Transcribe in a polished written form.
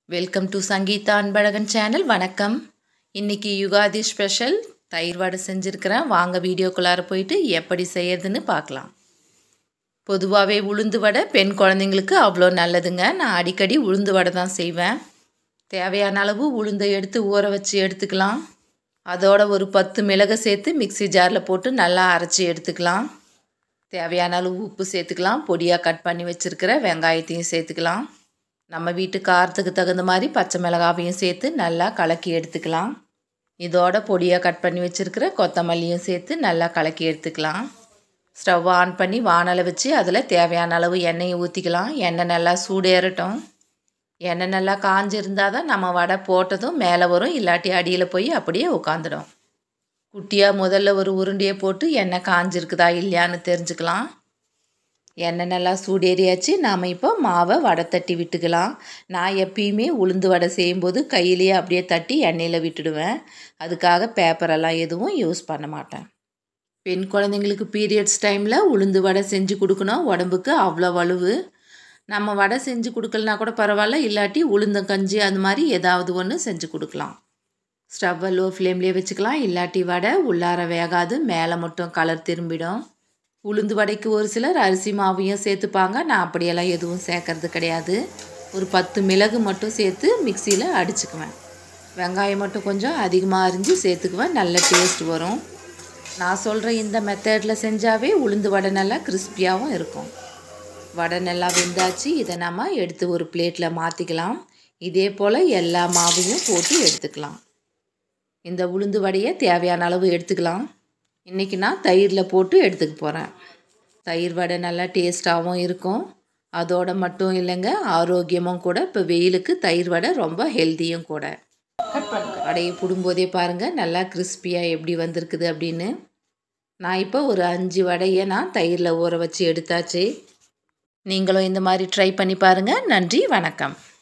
Welcome to Sangeetha Anbazhagan channel. வணக்கம். இன்னைக்கு Ugadi special தயிர் வடை செஞ்சுருக்கிறேன். வாங்க வீடியோக்குள்ளார போயிட்டு எப்படி செய்யறதுன்னு பார்க்கலாம். பொதுவாகவே உளுந்து வடை பெண் குழந்தைங்களுக்கு அவ்வளோ நல்லதுங்க. நான் அடிக்கடி உளுந்து வடை தான் செய்வேன். தேவையான அளவு உளுந்தை எடுத்து ஊற வச்சு எடுத்துக்கலாம். அதோட ஒரு 10 மிளகை சேர்த்து மிக்ஸி ஜாரில் போட்டு நல்லா அரைச்சி எடுத்துக்கலாம். தேவையான அளவு உப்பு சேர்த்துக்கலாம். பொடியாக கட் பண்ணி வச்சுருக்கிற வெங்காயத்தையும் சேர்த்துக்கலாம். நம்ம வீட்டு காரத்துக்கு தகுந்த மாதிரி பச்சை மிளகாவையும் சேர்த்து நல்லா கலக்கி எடுத்துக்கலாம். இதோட பொடியாக கட் பண்ணி வச்சுருக்கிற கொத்தமல்லியும் சேர்த்து நல்லா கலக்கி எடுத்துக்கலாம். ஸ்டவ் ஆன் பண்ணி வானலை வச்சு அதில் தேவையான அளவு எண்ணெயை ஊற்றிக்கலாம். எண்ணெய் நல்லா சூடேறட்டும். எண்ணெய் நல்லா காஞ்சிருந்தால் தான் நம்ம வடை போட்டதும் மேலே வரும், இல்லாட்டி அடியில் போய் அப்படியே உட்காந்துடும். குட்டியாக முதல்ல ஒரு உருண்டையை போட்டு எண்ணெய் காஞ்சிருக்குதா இல்லையான்னு தெரிஞ்சுக்கலாம். எண்ணெய் நல்லா சூடேறியாச்சு. நாம் இப்போ மாவை வடை தட்டி விட்டுக்கலாம். நான் எப்பயுமே உளுந்து வடை செய்யும்போது கையிலேயே அப்படியே தட்டி எண்ணெயில் விட்டுடுவேன். அதுக்காக பேப்பரெல்லாம் எதுவும் யூஸ் பண்ண மாட்டேன். பெண் குழந்தைங்களுக்கு பீரியட்ஸ் டைமில் உளுந்து வடை செஞ்சு கொடுக்கணும். உடம்புக்கு அவ்வளோ வலுவு. நம்ம வடை செஞ்சு கொடுக்கலனா கூட பரவாயில்ல, இல்லாட்டி உளுந்தங்கஞ்சி அது மாதிரி ஏதாவது ஒன்று செஞ்சு கொடுக்கலாம். ஸ்டவ்வை லோ ஃப்ளேம்லேயே வச்சுக்கலாம். இல்லாட்டி வடை உள்ளார வேகாது, மேலே மட்டும் கலர் திரும்பிடும். உளுந்து வடைக்கு ஒரு சிலர் அரிசி மாவையும் சேர்த்துப்பாங்க. நான் அப்படியெல்லாம் எதுவும் சேர்க்கறது கிடையாது. ஒரு 10 மிளகு மட்டும் சேர்த்து மிக்சியில் அடிச்சுக்குவேன். வெங்காயம் மட்டும் கொஞ்சம் அதிகமாக அரிஞ்சு சேர்த்துக்குவேன். நல்ல டேஸ்ட் வரும். நான் சொல்கிற இந்த மெத்தடில் செஞ்சாவே உளுந்து வடை நல்லா கிறிஸ்பியாகவும் இருக்கும். வடை நல்லா வெந்தாச்சு. இதை நம்ம எடுத்து ஒரு பிளேட்டில் மாற்றிக்கலாம். இதே போல் எல்லா மாவையும் போட்டு எடுத்துக்கலாம். இந்த உளுந்து வடையை தேவையான அளவு எடுத்துக்கலாம். இன்றைக்கி நான் தயிரில் போட்டு எடுத்துக்க போகிறேன். தயிர் வடை நல்லா டேஸ்ட்டாகவும் இருக்கும். அதோடு மட்டும் இல்லைங்க, ஆரோக்கியமும் கூட. இப்போ வெயிலுக்கு தயிர் வடை ரொம்ப ஹெல்த்தியும் கூட. வடையை போடும்போதே பாருங்கள் நல்லா கிறிஸ்பியாக எப்படி வந்திருக்குது அப்படின்னு. நான் இப்போ ஒரு 5 வடையை நான் தயிரில் ஊற வச்சு எடுத்தாச்சு. நீங்களும் இந்த மாதிரி ட்ரை பண்ணி பாருங்கள். நன்றி, வணக்கம்.